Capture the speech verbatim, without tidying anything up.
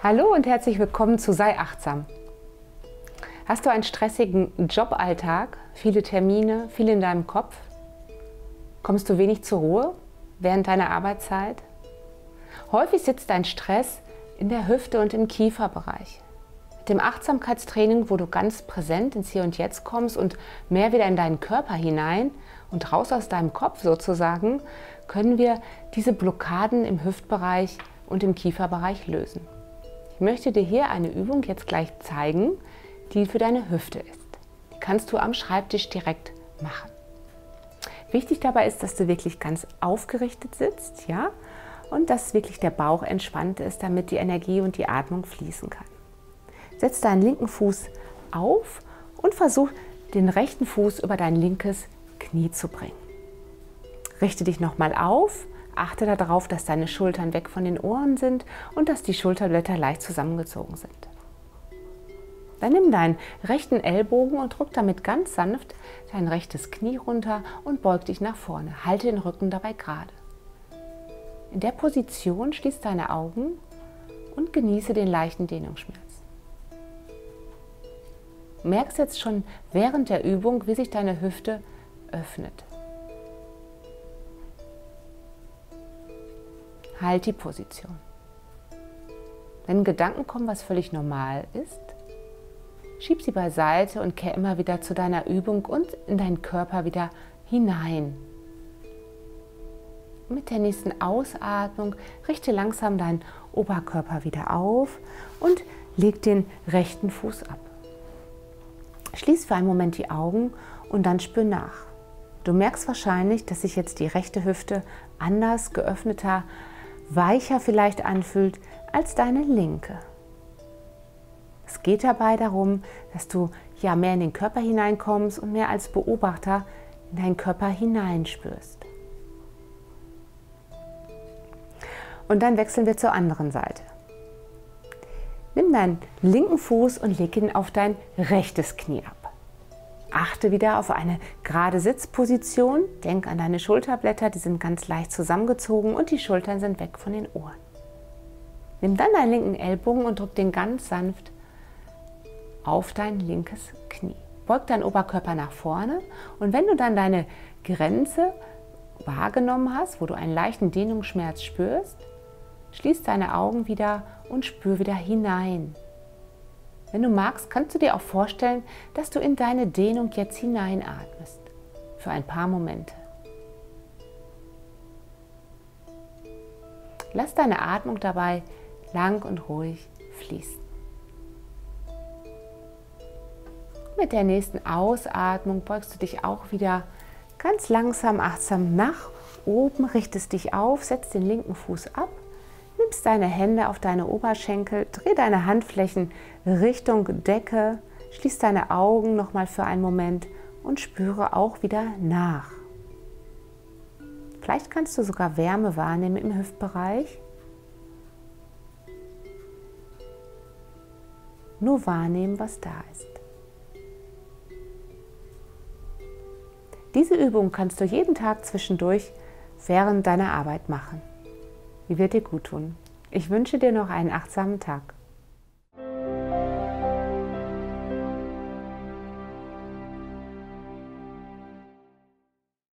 Hallo und herzlich willkommen zu Sei achtsam. Hast du einen stressigen Joballtag, viele Termine, viel in deinem Kopf? Kommst du wenig zur Ruhe während deiner Arbeitszeit? Häufig sitzt dein Stress in der Hüfte und im Kieferbereich. Mit dem Achtsamkeitstraining, wo du ganz präsent ins Hier und Jetzt kommst und mehr wieder in deinen Körper hinein und raus aus deinem Kopf sozusagen, können wir diese Blockaden im Hüftbereich und im Kieferbereich lösen. Ich möchte dir hier eine Übung jetzt gleich zeigen, die für deine Hüfte ist. Die kannst du am Schreibtisch direkt machen. Wichtig dabei ist, dass du wirklich ganz aufgerichtet sitzt, ja, und dass wirklich der Bauch entspannt ist, damit die Energie und die Atmung fließen kann. Setz deinen linken Fuß auf und versuch, den rechten Fuß über dein linkes Knie zu bringen. Richte dich nochmal auf. Achte darauf, dass deine Schultern weg von den Ohren sind und dass die Schulterblätter leicht zusammengezogen sind. Dann nimm deinen rechten Ellbogen und drück damit ganz sanft dein rechtes Knie runter und beug dich nach vorne. Halte den Rücken dabei gerade. In der Position schließ deine Augen und genieße den leichten Dehnungsschmerz. Du merkst jetzt schon während der Übung, wie sich deine Hüfte öffnet. Halt die Position. Wenn Gedanken kommen, was völlig normal ist, schieb sie beiseite und kehr immer wieder zu deiner Übung und in deinen Körper wieder hinein. Mit der nächsten Ausatmung richte langsam deinen Oberkörper wieder auf und leg den rechten Fuß ab. Schließ für einen Moment die Augen und dann spür nach. Du merkst wahrscheinlich, dass sich jetzt die rechte Hüfte anders, geöffneter, weicher vielleicht anfühlt als deine linke. Es geht dabei darum, dass du ja mehr in den Körper hineinkommst und mehr als Beobachter in deinen Körper hineinspürst. Und dann wechseln wir zur anderen Seite. Nimm deinen linken Fuß und leg ihn auf dein rechtes Knie ab. Achte wieder auf eine gerade Sitzposition. Denk an deine Schulterblätter, die sind ganz leicht zusammengezogen und die Schultern sind weg von den Ohren. Nimm dann deinen linken Ellbogen und drück den ganz sanft auf dein linkes Knie. Beug deinen Oberkörper nach vorne und wenn du dann deine Grenze wahrgenommen hast, wo du einen leichten Dehnungsschmerz spürst, schließ deine Augen wieder und spür wieder hinein. Wenn du magst, kannst du dir auch vorstellen, dass du in deine Dehnung jetzt hineinatmest. Für ein paar Momente. Lass deine Atmung dabei lang und ruhig fließen. Mit der nächsten Ausatmung beugst du dich auch wieder ganz langsam, achtsam nach oben, richtest dich auf, setzt den linken Fuß ab. Nimmst deine Hände auf deine Oberschenkel, dreh deine Handflächen Richtung Decke, schließ deine Augen nochmal für einen Moment und spüre auch wieder nach. Vielleicht kannst du sogar Wärme wahrnehmen im Hüftbereich. Nur wahrnehmen, was da ist. Diese Übung kannst du jeden Tag zwischendurch während deiner Arbeit machen. Die wird dir gut tun. Ich wünsche dir noch einen achtsamen Tag.